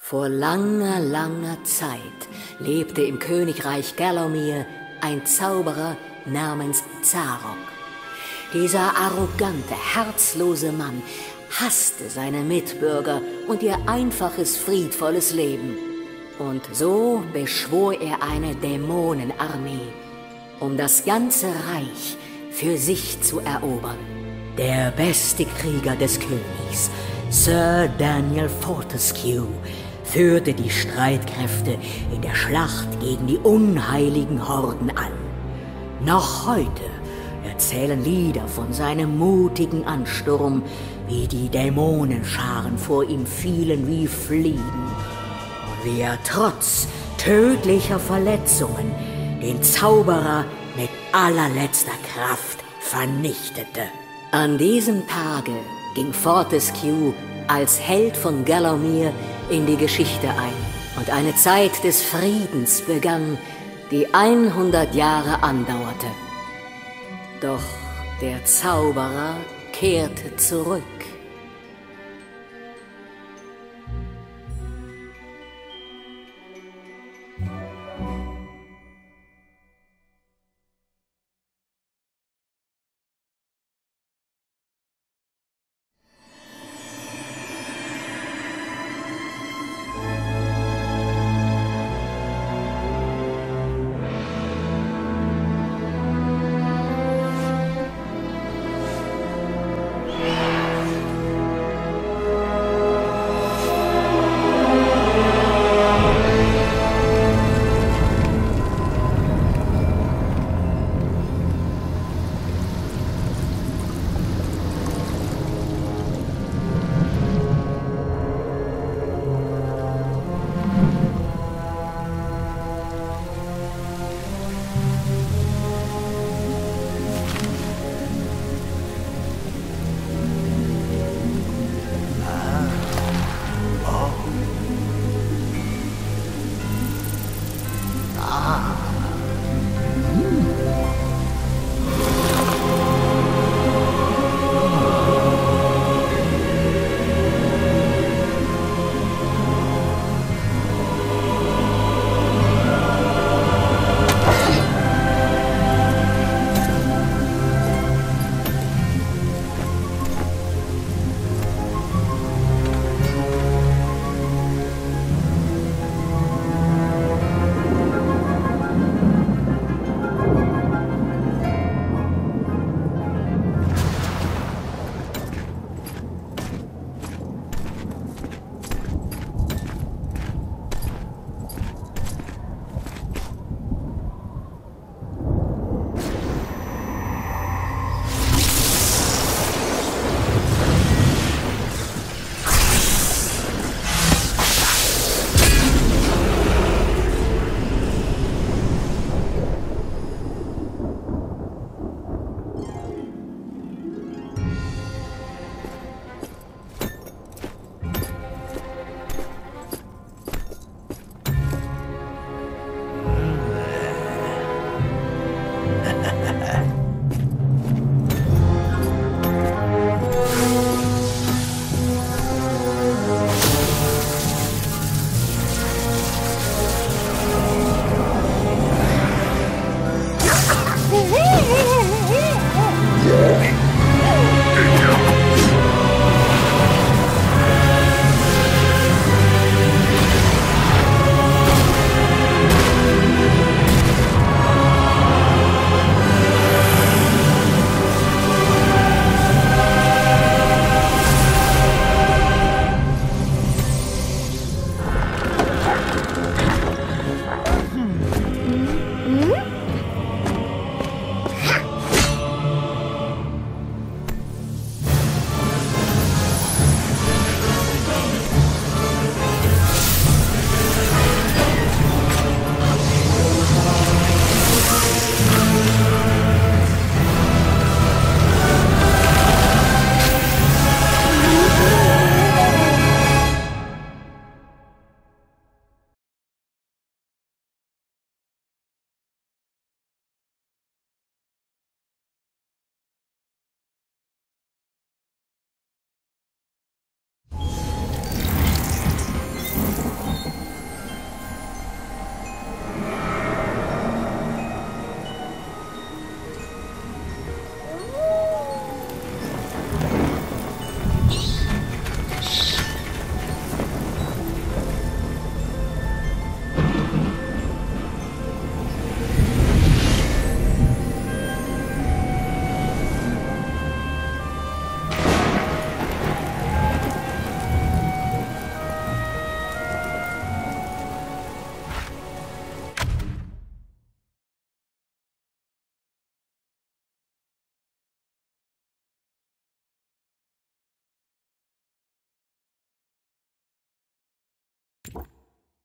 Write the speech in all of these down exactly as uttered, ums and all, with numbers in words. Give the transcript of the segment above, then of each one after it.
Vor langer, langer Zeit lebte im Königreich Gallowmere ein Zauberer namens Zarok. Dieser arrogante, herzlose Mann hasste seine Mitbürger und ihr einfaches, friedvolles Leben. Und so beschwor er eine Dämonenarmee, um das ganze Reich für sich zu erobern. Der beste Krieger des Königs, Sir Daniel Fortescue, führte die Streitkräfte in der Schlacht gegen die unheiligen Horden an. Noch heute erzählen Lieder von seinem mutigen Ansturm, wie die Dämonenscharen vor ihm fielen wie Fliegen und wie er trotz tödlicher Verletzungen den Zauberer mit allerletzter Kraft vernichtete. An diesem Tage ging Fortescue als Held von Gallowmere in die Geschichte ein und eine Zeit des Friedens begann, die hundert Jahre andauerte. Doch der Zauberer kehrte zurück.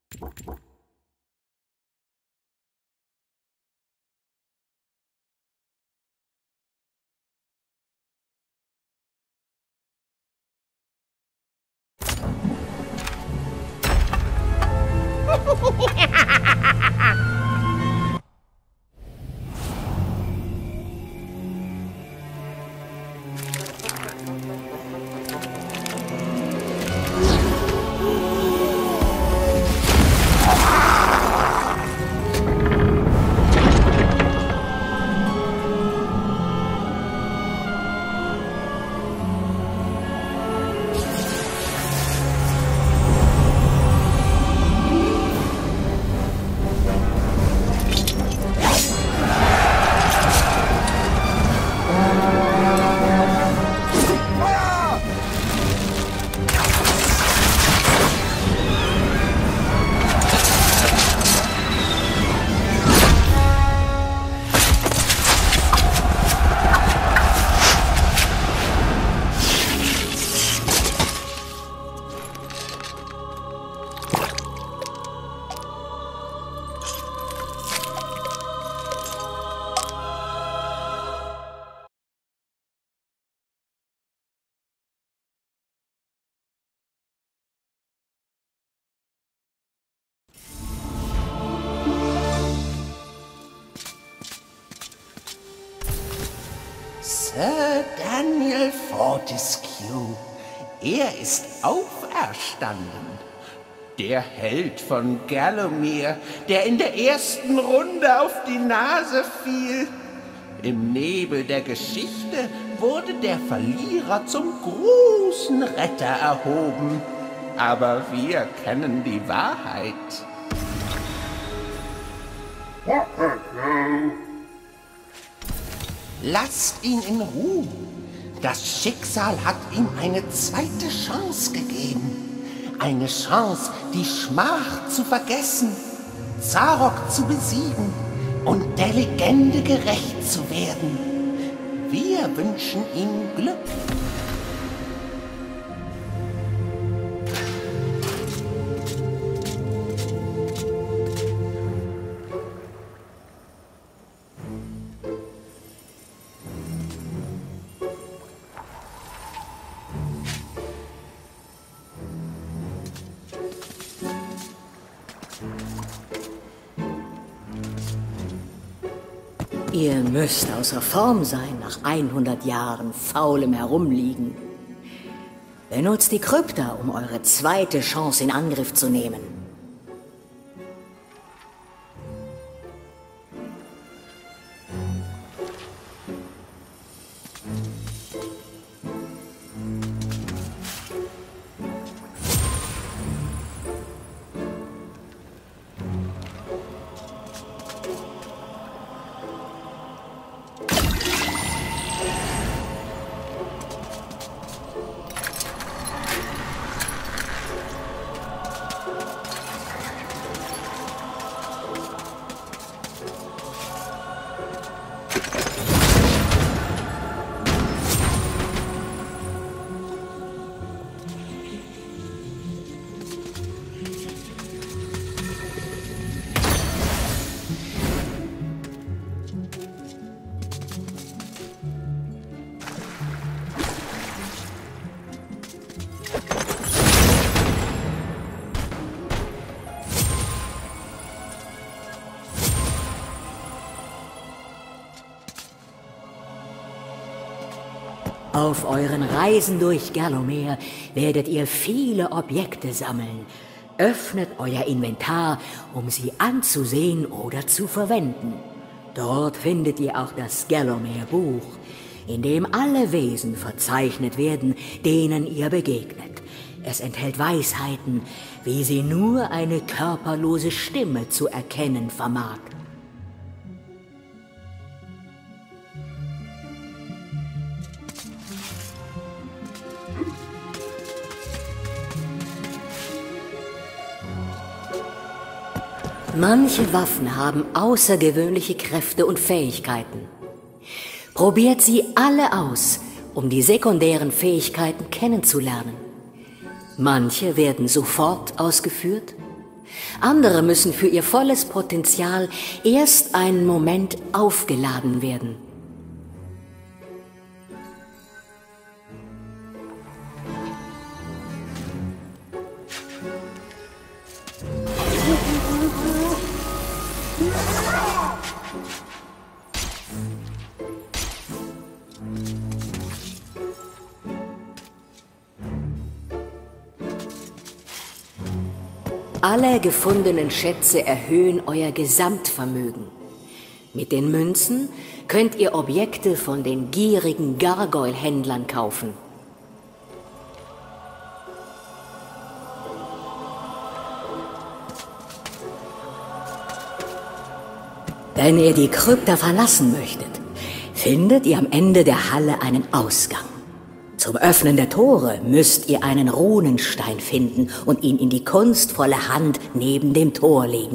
Sir Daniel Fortescue, er ist auferstanden. Der Held von Gallowmere, der in der ersten Runde auf die Nase fiel. Im Nebel der Geschichte wurde der Verlierer zum großen Retter erhoben. Aber wir kennen die Wahrheit. Lasst ihn in Ruhe. Das Schicksal hat ihm eine zweite Chance gegeben. Eine Chance, die Schmach zu vergessen, Zarok zu besiegen und der Legende gerecht zu werden. Wir wünschen ihm Glück. Ihr müsst außer Form sein nach hundert Jahren faulem Herumliegen. Benutzt die Krypta, um eure zweite Chance in Angriff zu nehmen. Auf euren Reisen durch Gallowmere werdet ihr viele Objekte sammeln. Öffnet euer Inventar, um sie anzusehen oder zu verwenden. Dort findet ihr auch das Gallowmere-Buch, in dem alle Wesen verzeichnet werden, denen ihr begegnet. Es enthält Weisheiten, wie sie nur eine körperlose Stimme zu erkennen vermag. Manche Waffen haben außergewöhnliche Kräfte und Fähigkeiten. Probiert sie alle aus, um die sekundären Fähigkeiten kennenzulernen. Manche werden sofort ausgeführt, Andere müssen für ihr volles Potenzial erst einen Moment aufgeladen werden. Alle gefundenen Schätze erhöhen euer Gesamtvermögen. Mit den Münzen könnt ihr Objekte von den gierigen Gargoyle-Händlern kaufen. Wenn ihr die Krypta verlassen möchtet, findet ihr am Ende der Halle einen Ausgang. Zum Öffnen der Tore müsst ihr einen Runenstein finden und ihn in die kunstvolle Hand neben dem Tor legen.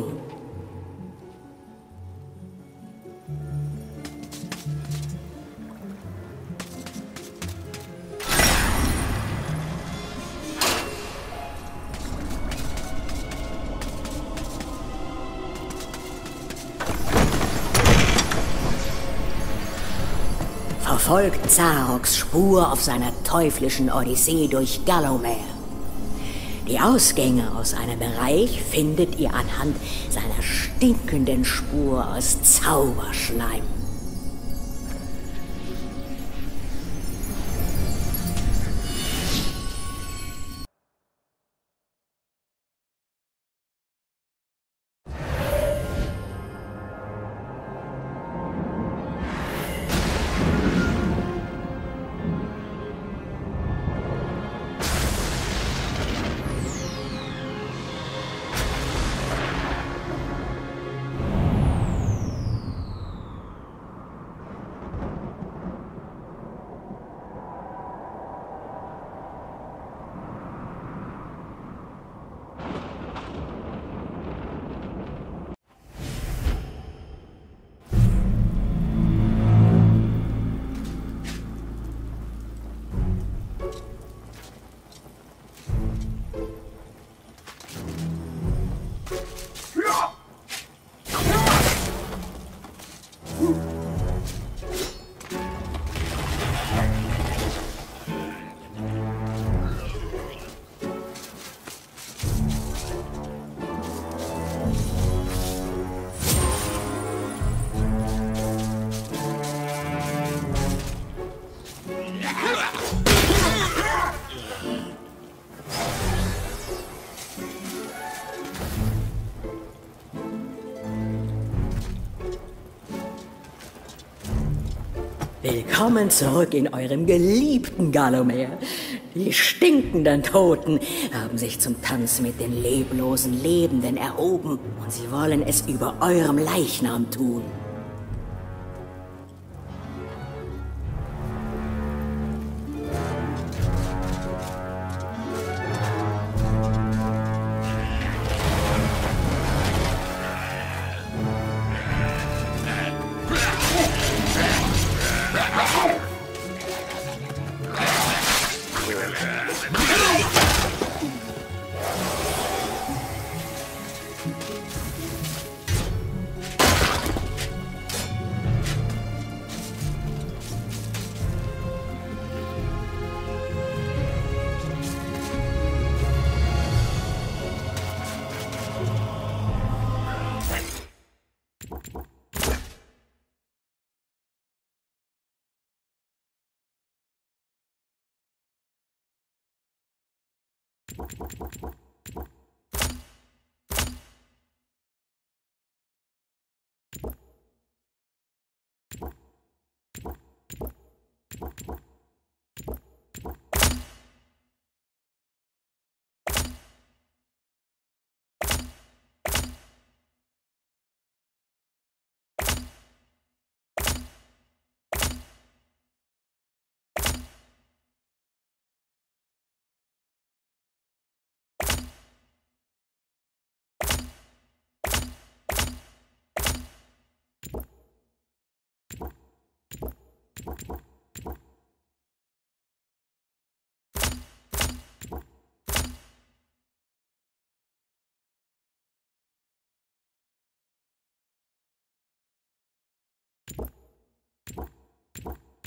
Verfolgt Zaroks Spur auf seiner teuflischen Odyssee durch Gallowmere. Die Ausgänge aus einem Bereich findet ihr anhand seiner stinkenden Spur aus Zauberschleim. Willkommen zurück in eurem geliebten Gallowmere. Die stinkenden Toten haben sich zum Tanz mit den leblosen Lebenden erhoben und sie wollen es über eurem Leichnam tun.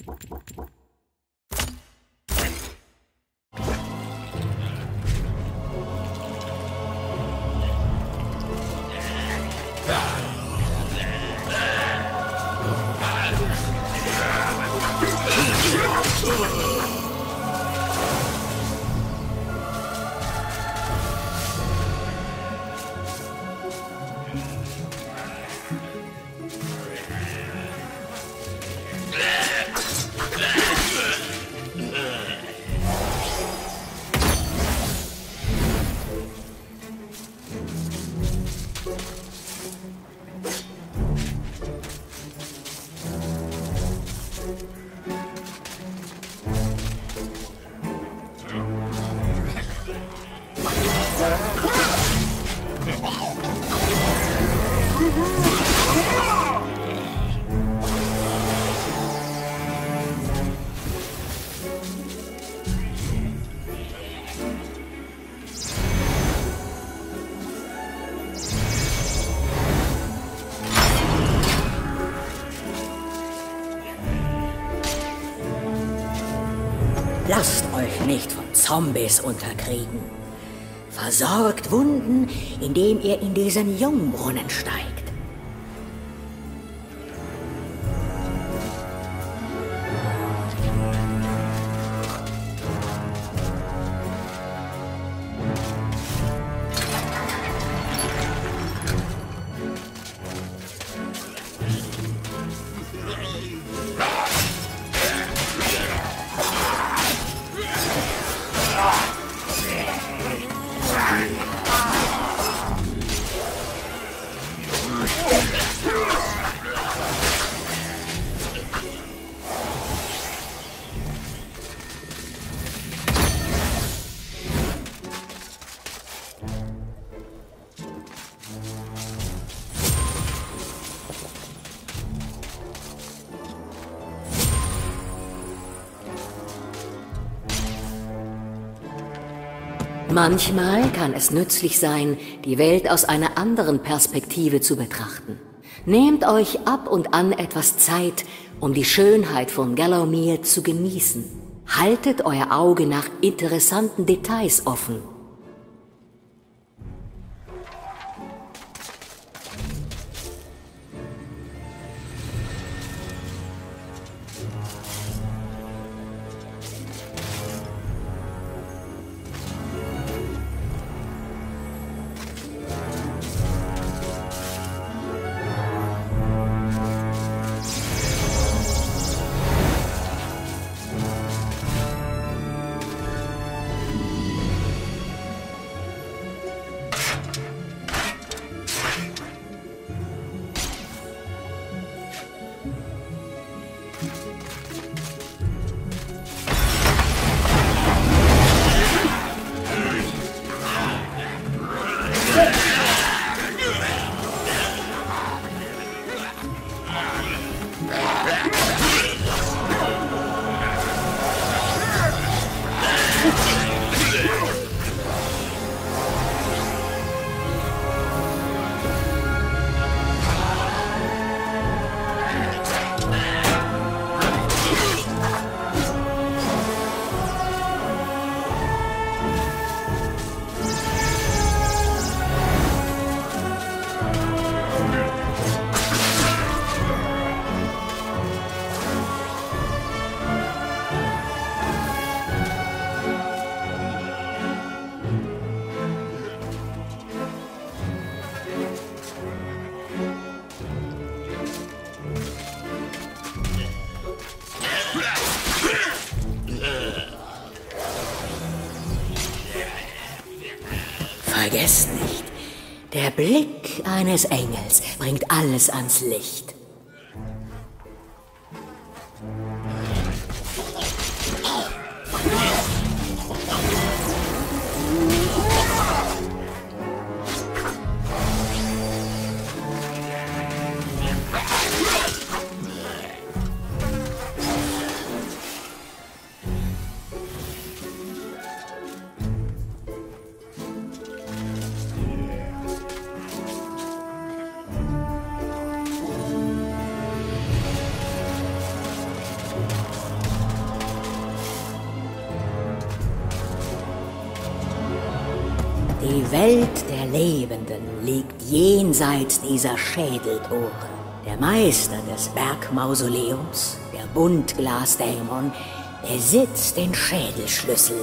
Lasst euch nicht von Zombies unterkriegen. Versorgt Wunden, indem ihr in diesen Jungbrunnen steigt. Manchmal kann es nützlich sein, die Welt aus einer anderen Perspektive zu betrachten. Nehmt euch ab und an etwas Zeit, um die Schönheit von Gallowmere zu genießen. Haltet euer Auge nach interessanten Details offen. Vergesst nicht, der Blick eines Engels bringt alles ans Licht. Die Welt der Lebenden liegt jenseits dieser Schädeltoren. Der Meister des Bergmausoleums, der Buntglasdämon, besitzt den Schädelschlüssel.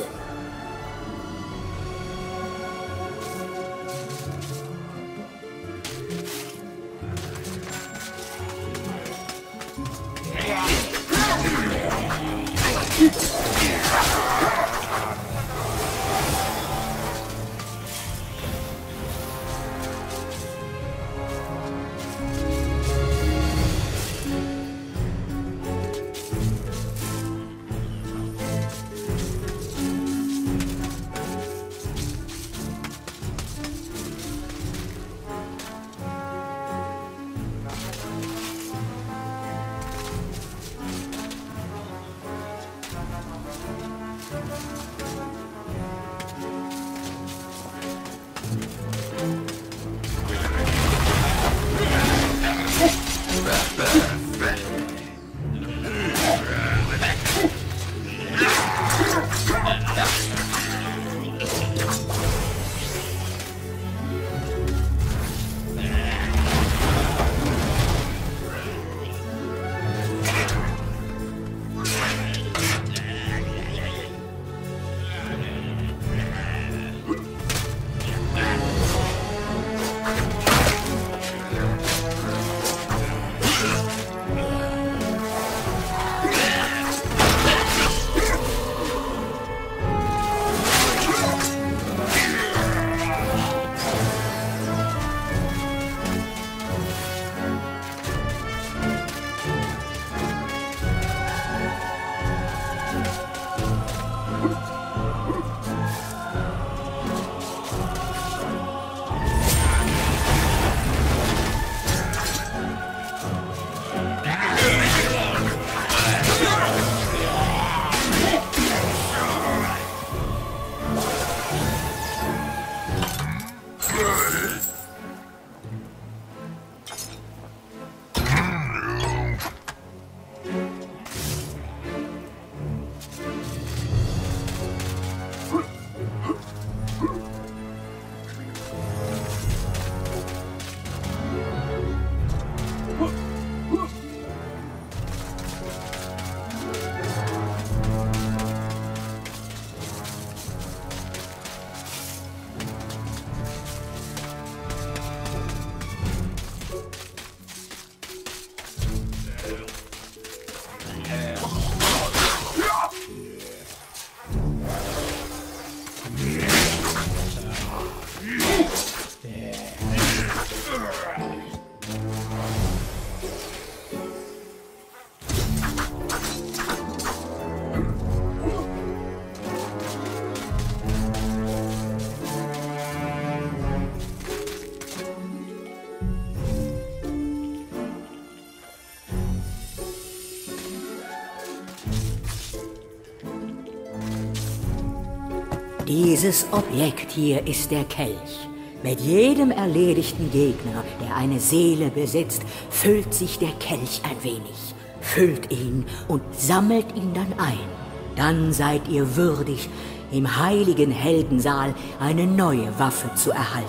Dieses Objekt hier ist der Kelch. Mit jedem erledigten Gegner, der eine Seele besitzt, füllt sich der Kelch ein wenig, füllt ihn und sammelt ihn dann ein. Dann seid ihr würdig, im heiligen Heldensaal eine neue Waffe zu erhalten.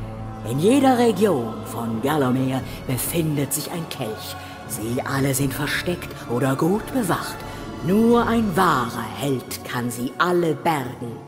In jeder Region von Gallowmere befindet sich ein Kelch. Sie alle sind versteckt oder gut bewacht. Nur ein wahrer Held kann sie alle bergen.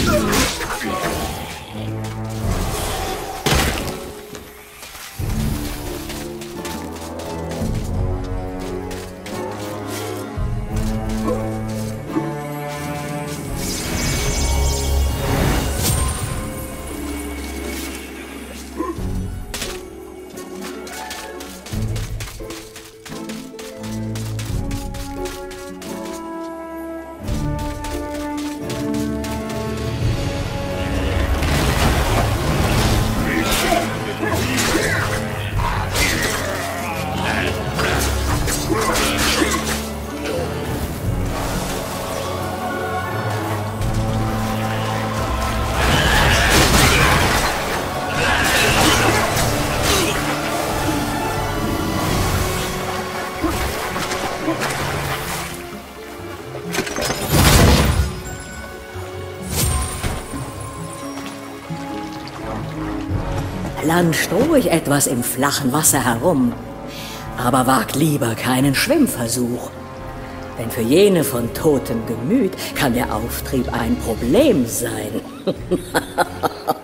Planscht ruhig etwas im flachen Wasser herum, aber wagt lieber keinen Schwimmversuch. Denn für jene von totem Gemüt kann der Auftrieb ein Problem sein.